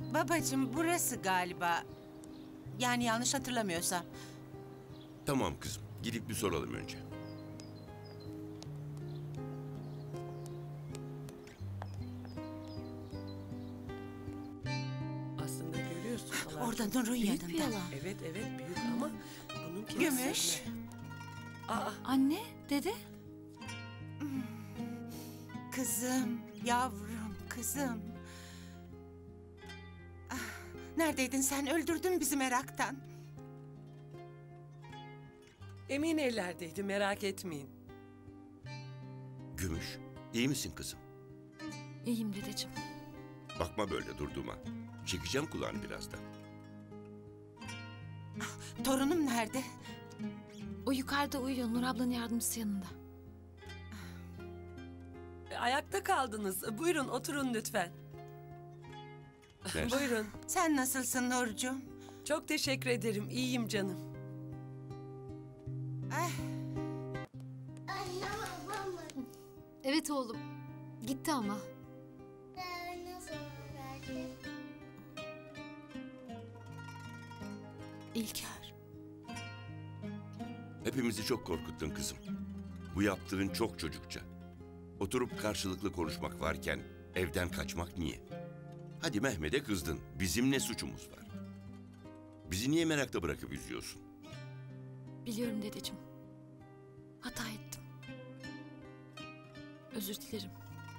Babacığım burası galiba. Yani yanlış hatırlamıyorsam. Tamam kızım, gidip bir soralım önce. Aslında görüyorsun. alan Orada çok Nur'un büyük bir yanında. alan. Evet büyük ama bunun kimse Gümüş. Aa, Anne, dede. Kızım, yavrum, kızım. Ah, neredeydin sen? Öldürdün bizi meraktan. emin ellerdeydi, merak etmeyin. Gümüş, iyi misin kızım? İyiyim dedeciğim. Bakma böyle durduğuma. Çekeceğim kulağını birazdan. Torunum nerede? O yukarıda uyuyor. Nur ablanın yardımcısı yanında. Ayakta kaldınız. Buyurun oturun lütfen. Ver. Buyurun. Sen nasılsın Nurcuğum? Çok teşekkür ederim. İyiyim canım. Ah, Evet oğlum. Gitti ama. İlker. Hepimizi çok korkuttun kızım. Bu yaptığın çok çocukça. Oturup karşılıklı konuşmak varken evden kaçmak niye? Hadi Mehmet'e kızdın. Bizim ne suçumuz var? Bizi niye merakta bırakıp üzüyorsun? Biliyorum dedeciğim. Hata ettim. Özür dilerim.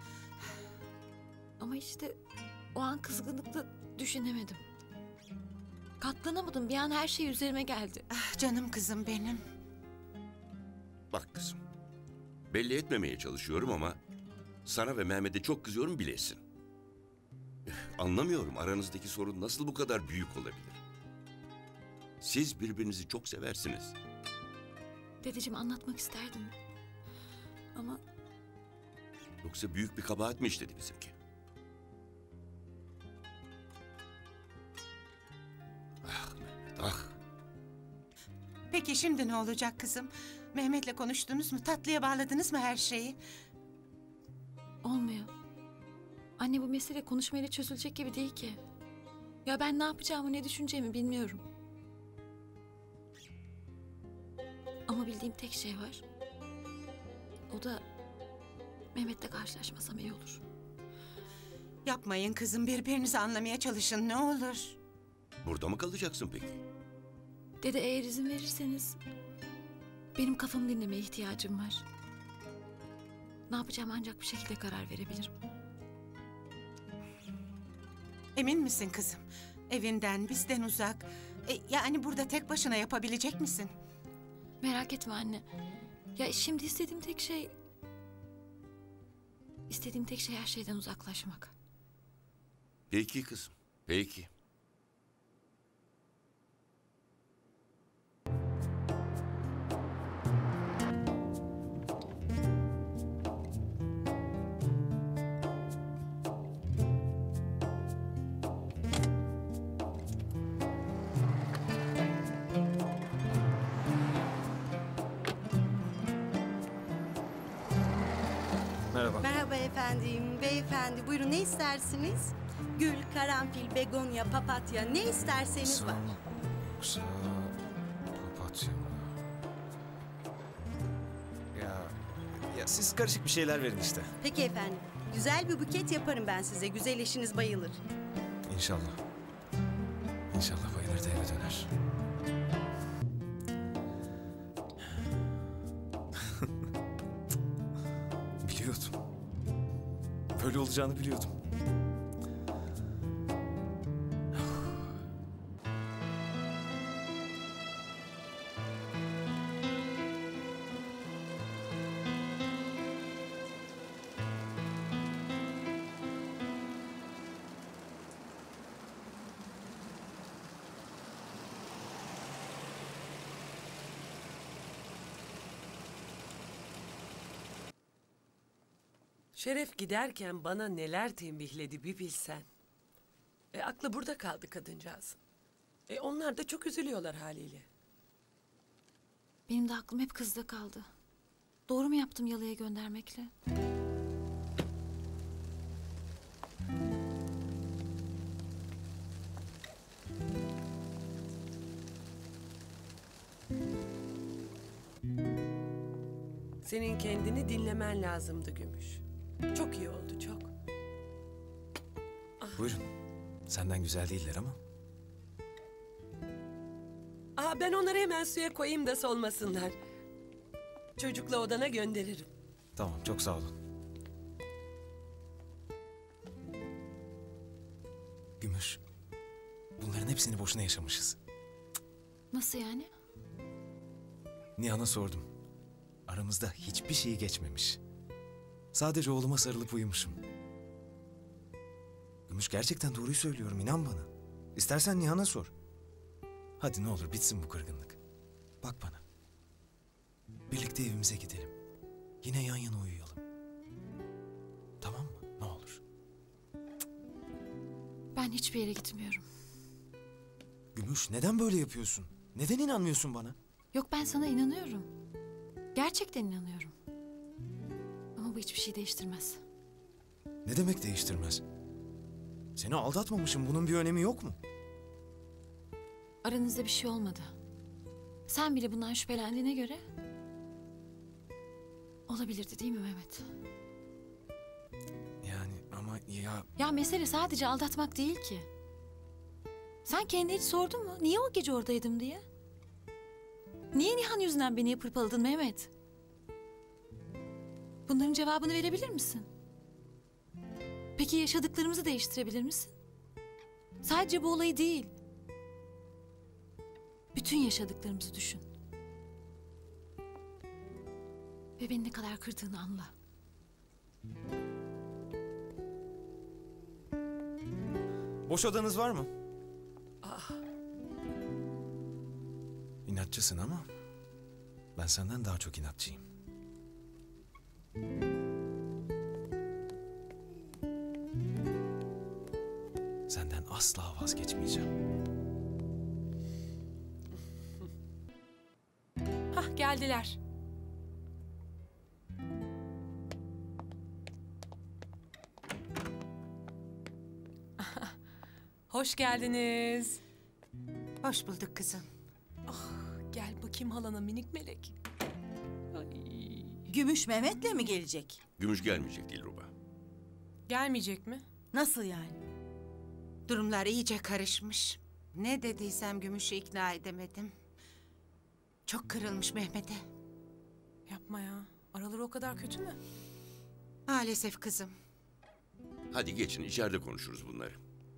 Ama işte o an kızgınlıkla düşünemedim. Katlanamadım. Bir an her şey üzerime geldi. Ah, canım kızım benim. Bak kızım. Belli etmemeye çalışıyorum ama sana ve Mehmet'e çok kızıyorum bilesin. Anlamıyorum aranızdaki sorun nasıl bu kadar büyük olabilir? Siz birbirinizi çok seversiniz. Dedeciğim anlatmak isterdim. Ama Yoksa büyük bir kabahat mi işledi bizimki? Ah Mehmet ah. Peki şimdi ne olacak kızım? Mehmet'le konuştunuz mu? Tatlıya bağladınız mı her şeyi? olmuyor. Anne bu mesele konuşmayla çözülecek gibi değil ki. Ya ben ne yapacağımı, ne düşüneceğimi bilmiyorum. Ama bildiğim tek şey var. O da Mehmet'le karşılaşmasam iyi olur. Yapmayın kızım, birbirinizi anlamaya çalışın ne olur. Burada mı kalacaksın peki? Dede eğer izin verirseniz benim kafamı dinlemeye ihtiyacım var. Ne yapacağım ancak bir şekilde karar verebilirim. Emin misin kızım? Evinden, bizden uzak. Yani burada tek başına yapabilecek misin? Merak etme anne. Ya şimdi istediğim tek şey... İstediğim tek şey her şeyden uzaklaşmak. Peki kızım, peki. Merhaba. Merhaba efendim, beyefendi. Buyurun ne istersiniz? Gül, karanfil, begonya, papatya ne isterseniz var. Yoksa papatya mı? Ya siz karışık bir şeyler verin işte. Peki efendim. Güzel bir buket yaparım ben size. Güzel eşiniz bayılır. İnşallah. İnşallah bayılır da eve döner. Biliyordum. Böyle olacağını biliyordum. Şeref giderken bana neler tembihledi bir bilsen. Aklı burada kaldı kadıncağızın. Onlar da çok üzülüyorlar haliyle. Benim de aklım hep kızda kaldı. Doğru mu yaptım yalıya göndermekle? Senin kendini dinlemen lazımdı Gümüş. Çok iyi oldu, çok. Buyurun. Senden güzel değiller ama. Ben onları hemen suya koyayım da solmasınlar. Çocukla odana gönderirim. Tamam, çok sağ olun. Gümüş, bunların hepsini boşuna yaşamışız. Nasıl yani? Nihan'a sordum. Aramızda hiçbir şey geçmemiş. Sadece oğluma sarılıp uyumuşum. Gümüş, gerçekten doğruyu söylüyorum, inan bana. İstersen Nihan'a sor. Hadi ne olur bitsin bu kırgınlık. Bak bana. Birlikte evimize gidelim. Yine yan yana uyuyalım. Tamam mı? Ne olur. Ben hiçbir yere gitmiyorum. Gümüş, neden böyle yapıyorsun? Neden inanmıyorsun bana? Yok, ben sana inanıyorum. Gerçekten inanıyorum. Ama bu hiçbir şey değiştirmez. Ne demek değiştirmez? Seni aldatmamışım, bunun bir önemi yok mu? Aranızda bir şey olmadı. Sen bile bundan şüphelendiğine göre... olabilirdi değil mi Mehmet? Yani ama ya... Ya mesele sadece aldatmak değil ki. Sen kendine hiç sordun mu? Niye o gece oradaydım diye? Niye Nihan yüzünden beni hırpaladın Mehmet? Bunların cevabını verebilir misin? Peki yaşadıklarımızı değiştirebilir misin? Sadece bu olayı değil. Bütün yaşadıklarımızı düşün. Ve beni ne kadar kırdığını anla. Boş odanız var mı? İnatçısın ama ben senden daha çok inatçıyım. Senden asla vazgeçmeyeceğim. Geldiler. Hoş geldiniz. Hoş bulduk kızım. Gel bakayım halana minik melek. Gümüş Mehmet'le mi gelecek? Gümüş gelmeyecek Dilruba. Gelmeyecek mi? Nasıl yani? Durumlar iyice karışmış. Ne dediysem Gümüş'ü ikna edemedim. Çok kırılmış Mehmet'e. Yapma ya. Araları o kadar kötü mü? Maalesef kızım. Hadi geçin, içeride konuşuruz bunları.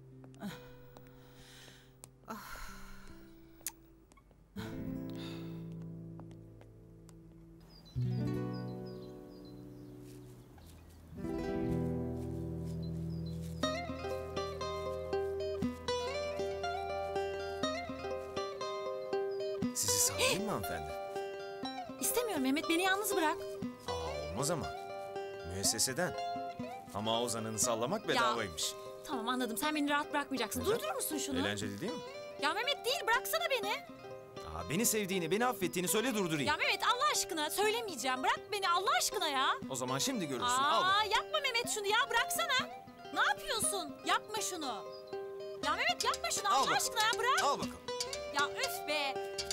Sizi sağlayayım mı hanımefendi? İstemiyorum Mehmet, beni yalnız bırak. Olmaz ama. Müesseseden. Ama Ozan'ını sallamak bedavaymış. Tamam, anladım, sen beni rahat bırakmayacaksın. Neden? Durdurur musun şunu? Eğlenceli değil mi? Ya Mehmet değil, bıraksana beni. Beni sevdiğini, beni affettiğini söyle durdurayım. Ya Mehmet Allah aşkına söylemeyeceğim. Bırak beni Allah aşkına ya. O zaman şimdi görürsün. Al bak. Yapma Mehmet şunu ya, bıraksana. Ne yapıyorsun? Yapma şunu. Ya Mehmet yapma şunu Al Allah bakalım. aşkına ya, bırak. Al bakalım. Ya öf be.